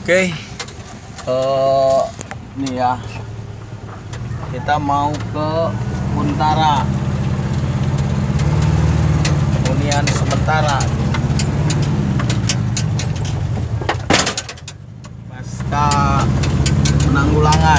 Oke, nih ya, kita mau ke Untara, hunian sementara pasca penanggulangan.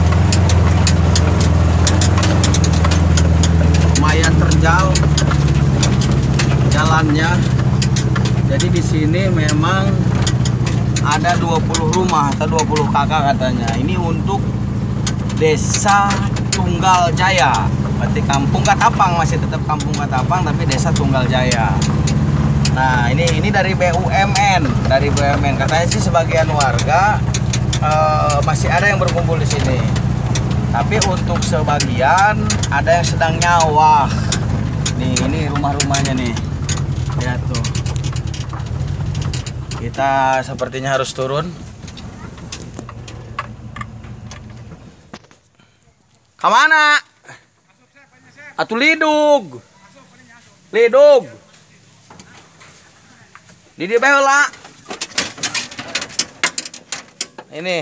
Lumayan terjal jalannya, jadi di sini memang ada 20 rumah atau 20 kakak katanya. Ini untuk Desa Tunggal Jaya. Berarti Kampung Katapang, masih tetap Kampung Katapang tapi Desa Tunggal Jaya. Nah, ini dari BUMN, katanya sih sebagian warga masih ada yang berkumpul di sini. Tapi untuk sebagian ada yang sedang nyawah. Nih, ini rumah-rumahnya nih. Lihat tuh. Kita sepertinya harus turun. Kemana? Atuh lidug. Lidug. Di dia bela. Ini.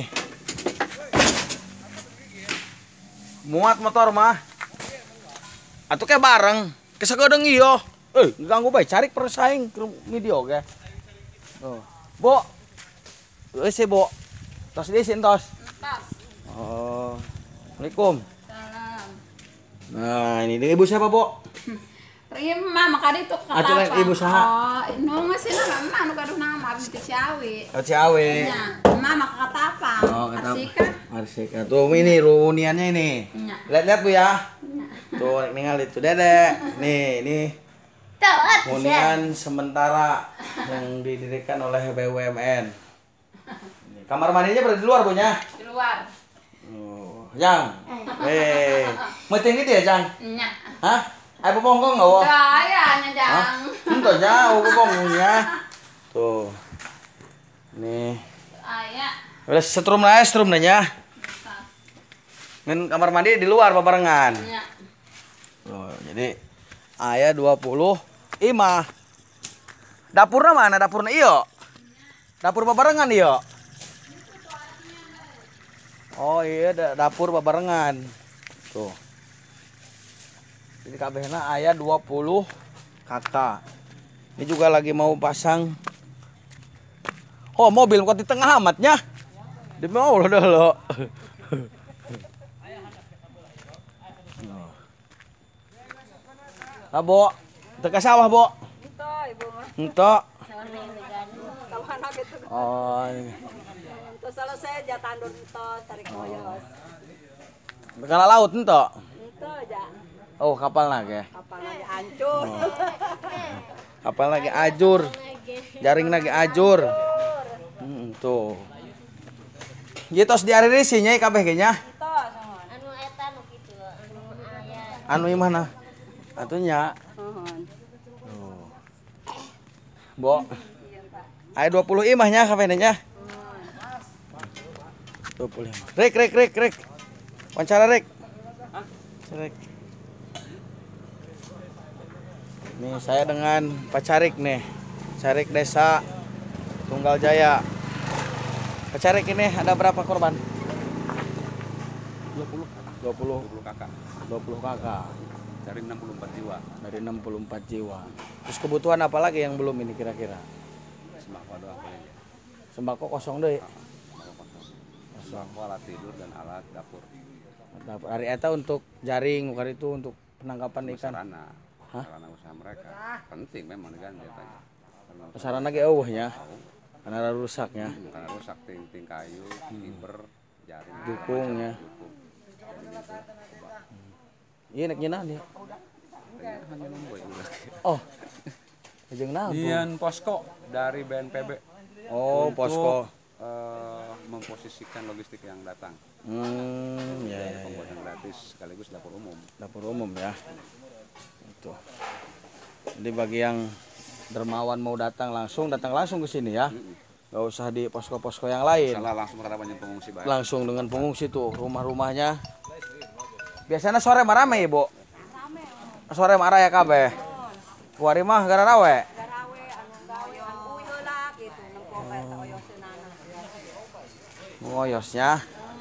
Muat motor mah. Atuh kayak bareng. Kesagodeng iyo. Ganggu bae cari persaing ke video ge. Oh, Bo. Wes Bo. Tos di sini tos. Oh. Assalamualaikum. Salam. Nah, ini ibu siapa, Bo? Rima maka itu kata Atuh lain ibu saha? Oh, nu ngasih mah nu gaduh nama abis ke Ciawi. Oh, Ciawe. Nya, mama kata apa? Oh, kata Arsika. Arsika. Tuh ini reuniannya ini. Nya. Lihat-lihat Bu ya. Nya. Tuh ningali tuh Dede. Nih, ini hunian sementara yang didirikan oleh BUMN. Ini, kamar mandinya berada di luar, Bu nya? Di luar. Oh, Jang. Meeting gitu ya, Jang? Nya. Hah? Ayo bongkong enggak, Wo? Kayaknya Jang. Entah jauh bongkongnya. Tuh. Nih. Aya. Udah setrum nanya. Ngen kamar mandi di luar barengan. Nya. Tuh, jadi aya 20 imah. Dapurna mana? Dapurna iyo. Dapur barengan iyo. Oh iya, dapur barengan. Tuh. Jadi kabehna aya 20 kakak. Ini juga lagi mau pasang. Oh, mobil kok di tengah amatnya. Demi Allah dah lo. Nah, Bo. Teka sawah, Bo. Itu ibu mah. Ento. Kamana gitu. Oh. Terus selesai jatan tos tarik koyos. Bekala laut ento. Itu aja. Oh, kapal nage. Kapal lagi hancur. Kapal lagi ajur. Jaring lagi ajur. Tuh. Ieu tos diaririsin nya kabeh ge nya. Itu sama. Anu eta nu kitu, anu aya. Anu imahna? Atunya. Nuhun. Tuh. Bo. Aya 20 imahnya kabehna nya. 25. Rek. Wawancara rek. Rek. Nih saya dengan Pak Carik nih. Carik Desa Tunggal Jaya. Pak Carik ini ada berapa korban? 20 kakak 20 kakak dari 64 jiwa. dari 64 jiwa. Terus kebutuhan apa lagi yang belum ini kira-kira? Sembako doang paling. Sembako kosong deh. Sembako, alat tidur dan alat dapur. Hari eta untuk jaring, bukan itu untuk penangkapan ikan. Sarana usaha mereka. Penting memang diganti tanya. Sarana ge eueuhnya. Karena rusaknya. Karena rusak ting kayu, fiber, jaring, Dukungnya. Iya nek nyeunah nih. Oh. Jeung naon? Dian posko dari BNPB. Oh, posko. Memposisikan logistik yang datang. Ya. Pembuatan gratis sekaligus dapur umum. Dapur umum ya. Itu. Jadi bagi yang dermawan mau datang langsung ke sini ya. Gak usah di posko-posko yang lain. Salah langsung ke banyak pengungsi baik. Langsung dengan pengungsi tuh rumah-rumahnya. Biasanya sore mah rame ya, Bu? Sore mah raya kabeh. Kuari mah gara rawe. Garawe anu gawe anu uyeuh lah gitu nempo eta oyong seunana. ngoyosnya.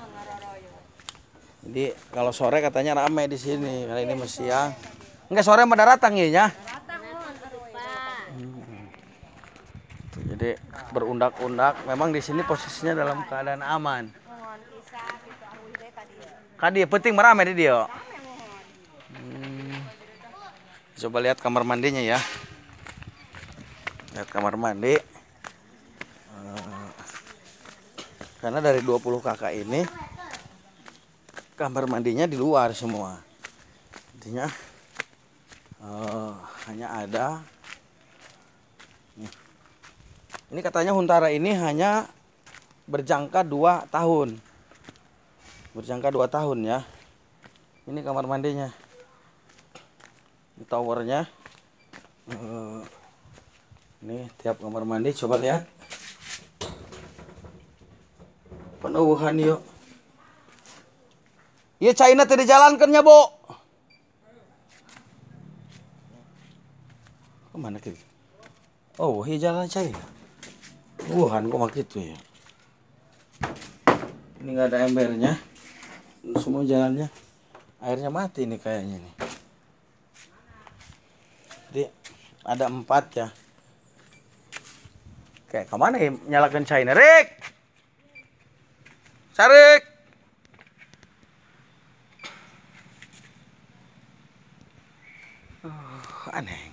Jadi kalau sore katanya rame di sini. Kali ini masih siang. Enggak, sore pada datang ya. Jadi berundak-undak. Memang di sini posisinya dalam keadaan aman. Kadi penting merame di dia. Coba lihat kamar mandinya ya. Lihat kamar mandi. Karena dari 20 kakak ini kamar mandinya di luar semua. Intinya hanya ada. Ini katanya Huntara ini hanya berjangka 2 tahun. Berjangka 2 tahun ya. Ini kamar mandinya. Ini towernya. Ini tiap kamar mandi coba lihat. Penuhan yuk. Iya China tadi jalankannya, Bo. Kemana ke? Oh, iya jalan China. Wuhan kok gitu ya. Ini nggak ada embernya. Semua jalannya airnya mati nih kayaknya nih. Jadi ada 4 ya. Kayak kemana ya nyalakan China, Rick? Sarik. Aneh.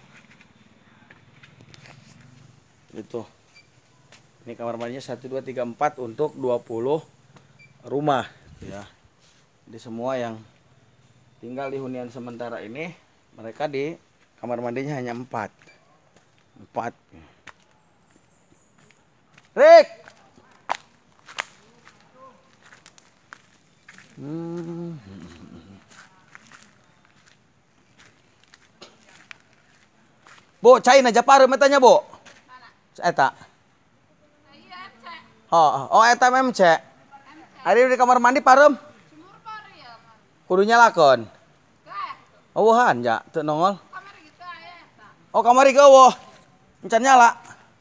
Itu. Ini kamar mandinya 1, 2, 3, 4 untuk 20 rumah ya. Jadi semua yang tinggal di hunian sementara ini mereka di kamar mandinya hanya 4. Rick. Bo, China Japar metanya, Bo. Eta. Oh, eta MC. Hari di kamar mandi parem. Kudu nyalakeun. Eueuhan ja teu nongol. Oh, kamar ieu eueuh. Encan nyala.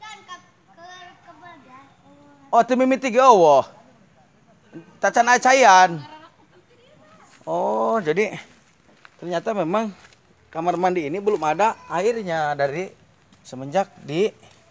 Oh, teu mimiti ge eueuh. Tacan acayan. Oh, jadi ternyata memang kamar mandi ini belum ada airnya dari semenjak di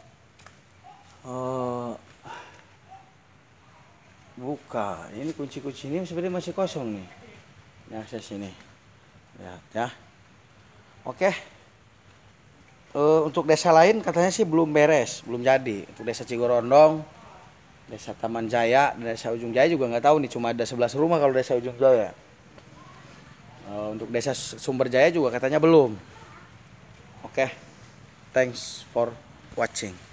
buka. Ini kunci-kunci ini sebenarnya masih kosong nih. Ini akses ini. Lihat ya. Oke. Untuk desa lain katanya sih belum beres, belum jadi. Untuk desa Cigorondong, desa Taman Jaya, dan desa Ujung Jaya juga nggak tahu nih, cuma ada 11 rumah kalau desa Ujung Jaya. Untuk desa Sumber Jaya juga katanya belum. Oke. Thanks for watching.